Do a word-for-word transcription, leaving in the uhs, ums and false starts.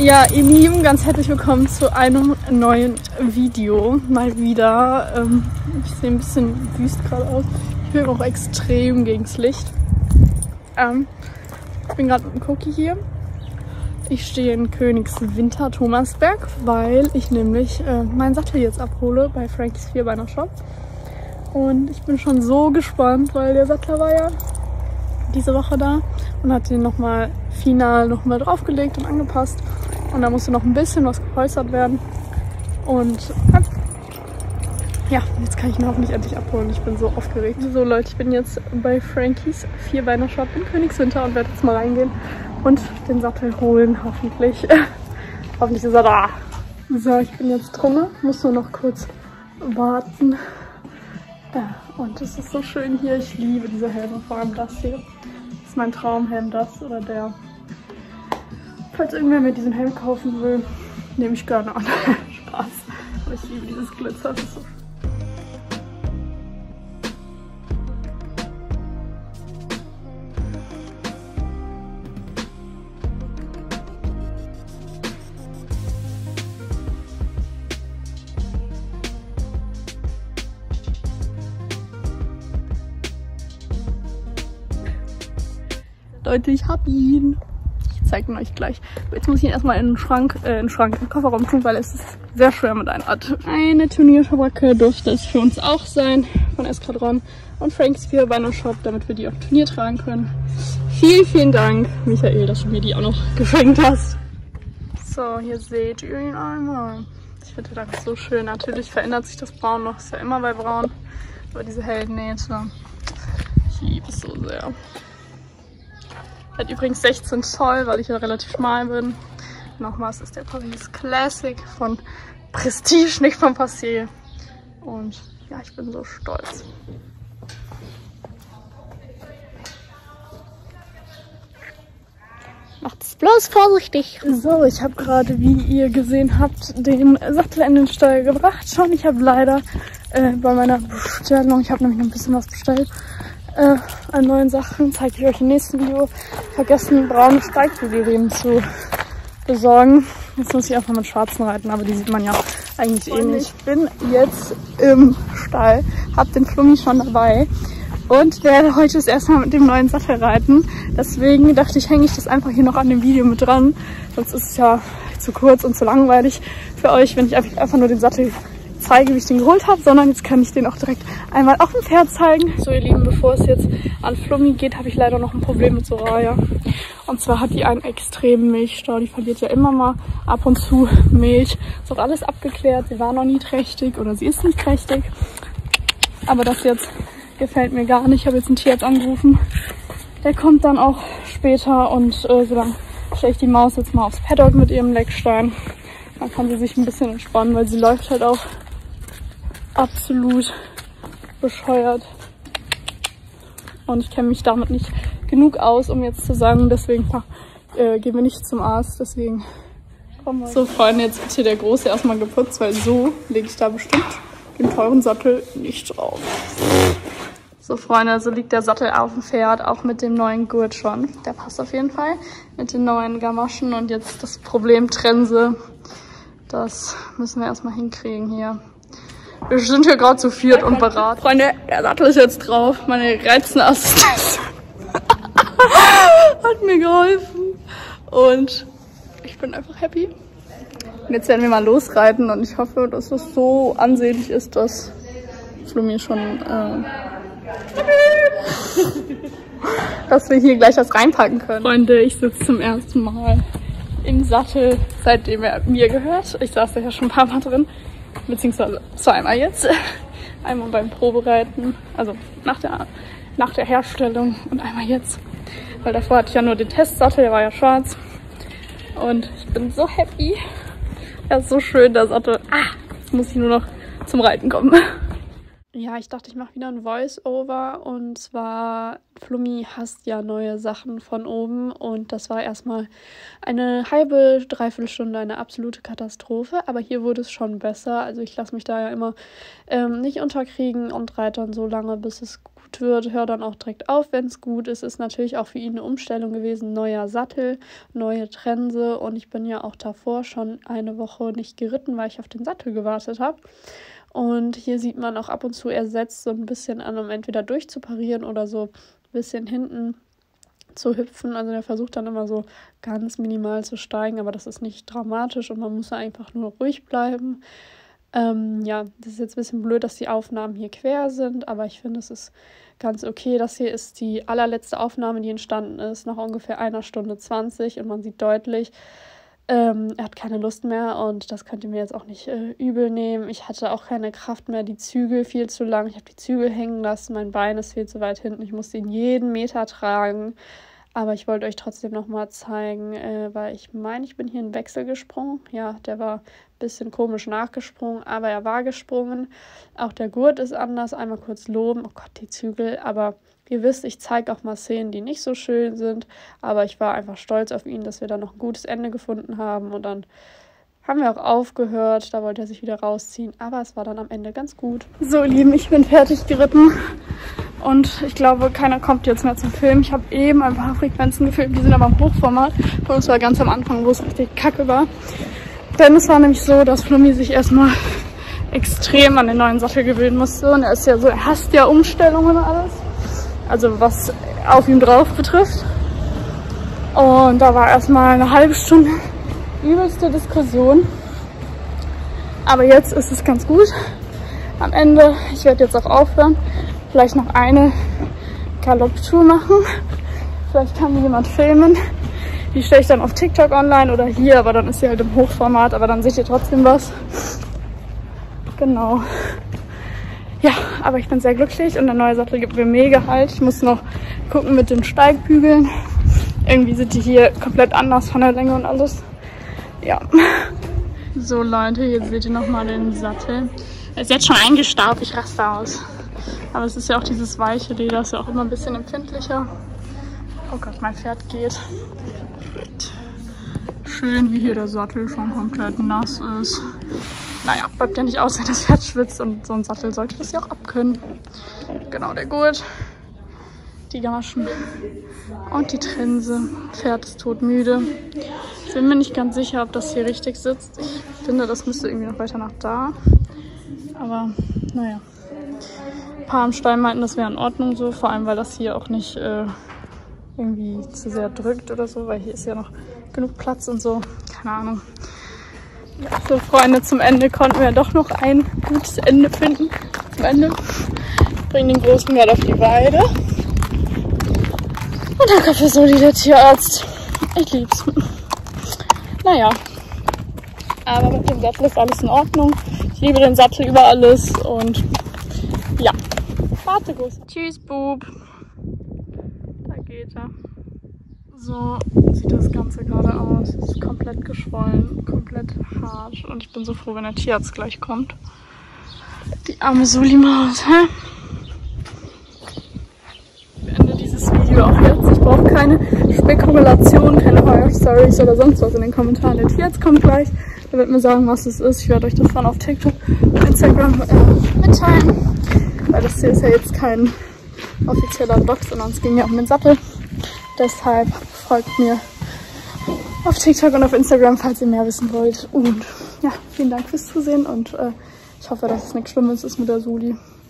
Ja, ihr Lieben, ganz herzlich willkommen zu einem neuen Video. Mal wieder. Ähm, ich sehe ein bisschen wüst gerade aus. Ich bin auch extrem gegens Licht. Ähm, ich bin gerade mit dem Cookie hier. Ich stehe in Königswinter Thomasberg, weil ich nämlich äh, meinen Sattel jetzt abhole bei Frankies Vierbeiner Shop. Und ich bin schon so gespannt, weil der Sattler war ja diese Woche da und hat den nochmal final nochmal draufgelegt und angepasst. Und da musste noch ein bisschen was gepolstert werden. Und ja, jetzt kann ich ihn hoffentlich endlich abholen. Ich bin so aufgeregt. So Leute, ich bin jetzt bei Frankies Vierbeiner Shop in Königswinter und werde jetzt mal reingehen und den Sattel holen, hoffentlich. Hoffentlich ist er da. So, ich bin jetzt drin, muss nur noch kurz warten. Ja, und es ist so schön hier. Ich liebe diese Helme, vor allem das hier. Das ist mein Traumhelm, das oder der. Falls irgendwer mir diesen Helm kaufen will, nehme ich gerne an. Spaß. Aber ich liebe dieses Glitzer. Das ist so. Leute, ich hab ihn. Ich zeige ihn euch gleich. Jetzt muss ich ihn erstmal in den Schrank, äh, in den Schrank, in den Kofferraum tun, weil es ist sehr schwer mit einer Art. Eine Turnierschabracke dürfte es für uns auch sein, von Eskadron und Frankies Vierbeiner Shop, damit wir die auf Turnier tragen können. Vielen, vielen Dank, Michael, dass du mir die auch noch geschenkt hast. So, hier seht ihr ihn einmal. Ich finde das so schön. Natürlich verändert sich das Braun noch, ist ja immer bei Braun. Aber diese hellen Nähte, ich liebe es so sehr. Hat übrigens sechzehn Zoll, weil ich ja relativ schmal bin. Nochmals ist der Paris Classic von Prestige, nicht von Passé. Und ja, ich bin so stolz. Macht es bloß vorsichtig. So, ich habe gerade, wie ihr gesehen habt, den Sattel in den Stall gebracht. Schon, ich habe leider äh, bei meiner Bestellung, ich habe nämlich noch ein bisschen was bestellt, Äh, an neuen Sachen, zeige ich euch im nächsten Video, vergessen braune Steigbügelriemen zu besorgen. Jetzt muss ich einfach mit schwarzen reiten, aber die sieht man ja eigentlich eh nicht. Ich bin jetzt im Stall, habe den Flummi schon dabei und werde heute das erste Mal mit dem neuen Sattel reiten. Deswegen dachte ich, hänge ich das einfach hier noch an dem Video mit dran. Sonst ist es ja zu kurz und zu langweilig für euch, wenn ich einfach nur den Sattel zeige, wie ich den geholt habe, sondern jetzt kann ich den auch direkt einmal auf dem Pferd zeigen. So ihr Lieben, bevor es jetzt an Flummi geht, habe ich leider noch ein Problem mit Soraya. Und zwar hat die einen extremen Milchstau. Die verliert ja immer mal ab und zu Milch. Ist auch alles abgeklärt. Sie war noch nie trächtig oder sie ist nicht trächtig. Aber das jetzt gefällt mir gar nicht. Ich habe jetzt einen Tierarzt angerufen. Der kommt dann auch später und äh, so dann stelle ich die Maus jetzt mal aufs Paddock mit ihrem Leckstein. Dann kann sie sich ein bisschen entspannen, weil sie läuft halt auch absolut bescheuert. Und ich kenne mich damit nicht genug aus, um jetzt zu sagen, deswegen äh, gehen wir nicht zum Arzt. Deswegen kommen wir. So Freunde, jetzt wird hier der Große erstmal geputzt, weil so lege ich da bestimmt den teuren Sattel nicht drauf. So Freunde, so liegt der Sattel auf dem Pferd, auch mit dem neuen Gurt schon. Der passt auf jeden Fall mit den neuen Gamaschen und jetzt das Problem Trense. Das müssen wir erstmal hinkriegen hier. Wir sind hier gerade zu viert und beraten. Freunde, der Sattel ist jetzt drauf. Meine reizende Assistentin hat mir geholfen. Und ich bin einfach happy. Und jetzt werden wir mal losreiten und ich hoffe, dass das so ansehnlich ist, dass Flummi schon, äh, dass wir hier gleich was reinpacken können. Freunde, ich sitze zum ersten Mal im Sattel, seitdem er mir gehört. Ich saß ja schon ein paar Mal drin. Beziehungsweise zweimal jetzt. Einmal beim Probereiten, also nach der, nach der Herstellung und einmal jetzt. Weil davor hatte ich ja nur den Testsattel, der war ja schwarz. Und ich bin so happy. Er ist so schön, der Sattel. Ah, jetzt muss ich nur noch zum Reiten kommen. Ja, ich dachte, ich mache wieder ein Voice-Over und zwar, Flummi hasst ja neue Sachen von oben und das war erstmal eine halbe, dreiviertel Stunde eine absolute Katastrophe, aber hier wurde es schon besser, also ich lasse mich da ja immer ähm, nicht unterkriegen und reite dann so lange, bis es gut gut wird, hör dann auch direkt auf, wenn es gut ist. Ist natürlich auch für ihn eine Umstellung gewesen. Neuer Sattel, neue Trense und ich bin ja auch davor schon eine Woche nicht geritten, weil ich auf den Sattel gewartet habe. Und hier sieht man auch ab und zu, er setzt so ein bisschen an, um entweder durchzuparieren oder so ein bisschen hinten zu hüpfen. Also der versucht dann immer so ganz minimal zu steigen, aber das ist nicht dramatisch und man muss einfach nur ruhig bleiben. Ähm, ja, das ist jetzt ein bisschen blöd, dass die Aufnahmen hier quer sind, aber ich finde, es ist ganz okay. Das hier ist die allerletzte Aufnahme, die entstanden ist, nach ungefähr einer Stunde zwanzig und man sieht deutlich, ähm, er hat keine Lust mehr und das könnt ihr mir jetzt auch nicht äh, übel nehmen. Ich hatte auch keine Kraft mehr, die Zügel viel zu lang, ich habe die Zügel hängen lassen, mein Bein ist viel zu weit hinten, ich musste ihn jeden Meter tragen. Aber ich wollte euch trotzdem nochmal zeigen, äh, weil ich meine, ich bin hier in Wechsel gesprungen. Ja, der war ein bisschen komisch nachgesprungen, aber er war gesprungen. Auch der Gurt ist anders. Einmal kurz loben. Oh Gott, die Zügel. Aber ihr wisst, ich zeige auch mal Szenen, die nicht so schön sind. Aber ich war einfach stolz auf ihn, dass wir da noch ein gutes Ende gefunden haben. Und dann haben wir auch aufgehört. Da wollte er sich wieder rausziehen. Aber es war dann am Ende ganz gut. So, ihr Lieben, ich bin fertig geritten. Und ich glaube, keiner kommt jetzt mehr zum Film. Ich habe eben ein paar Frequenzen gefilmt, die sind aber im Hochformat. Von uns war ganz am Anfang, wo es richtig kacke war. Denn es war nämlich so, dass Flummi sich erstmal extrem an den neuen Sattel gewöhnen musste. Und er ist ja so, er hasst ja Umstellungen und alles. Also was auf ihm drauf betrifft. Und da war erstmal eine halbe Stunde übelste Diskussion. Aber jetzt ist es ganz gut. Am Ende, ich werde jetzt auch aufhören. Vielleicht noch eine Galopptour machen. Vielleicht kann mir jemand filmen. Die stelle ich dann auf TikTok online oder hier, aber dann ist sie halt im Hochformat, aber dann seht ihr trotzdem was. Genau. Ja, aber ich bin sehr glücklich und der neue Sattel gibt mir mega Halt. Ich muss noch gucken mit den Steigbügeln. Irgendwie sind die hier komplett anders von der Länge und alles. Ja. So Leute, jetzt seht ihr nochmal den Sattel. Er ist jetzt schon eingestaubt, ich raste aus. Aber es ist ja auch dieses weiche Leder, ist ja auch immer ein bisschen empfindlicher. Oh Gott, mein Pferd geht. Schön, wie hier der Sattel schon komplett nass ist. Naja, bleibt ja nicht aus, wenn das Pferd schwitzt und so ein Sattel sollte das ja auch abkönnen. Genau, der Gurt, die Gaschen und die Trense. Pferd ist todmüde. Ich bin mir nicht ganz sicher, ob das hier richtig sitzt. Ich finde, das müsste irgendwie noch weiter nach da. Aber naja. Ein paar am Stein meinten, das wäre in Ordnung so, vor allem weil das hier auch nicht äh, irgendwie zu sehr drückt oder so, weil hier ist ja noch genug Platz und so, keine Ahnung. Ja, so Freunde, zum Ende konnten wir doch noch ein gutes Ende finden. Zum Ende. Ich bringe den großen Wert auf die Weide. Und dann kommt für Soli der Tierarzt. Ich lieb's. Naja. Aber mit dem Sattel ist alles in Ordnung. Ich liebe den Sattel über alles und ja. Warte, Guss. Tschüss, Bub. Da geht er. So sieht das Ganze gerade aus. Es ist komplett geschwollen, komplett hart. Und ich bin so froh, wenn der Tierarzt gleich kommt. Die arme Soli-Maus, hä? Ich beende dieses Video auch jetzt. Ich brauche keine Spekulation, keine Horror-Stories oder sonst was in den Kommentaren. Der Tierarzt kommt gleich. Er wird mir sagen, was es ist. Ich werde euch das dann auf TikTok und Instagram äh, mitteilen. Weil das hier ist ja jetzt kein offizieller Vlog, sondern es ging ja um den Sattel. Deshalb folgt mir auf TikTok und auf Instagram, falls ihr mehr wissen wollt. Und ja, vielen Dank fürs Zusehen und äh, ich hoffe, dass es nichts Schlimmes ist mit der Soli.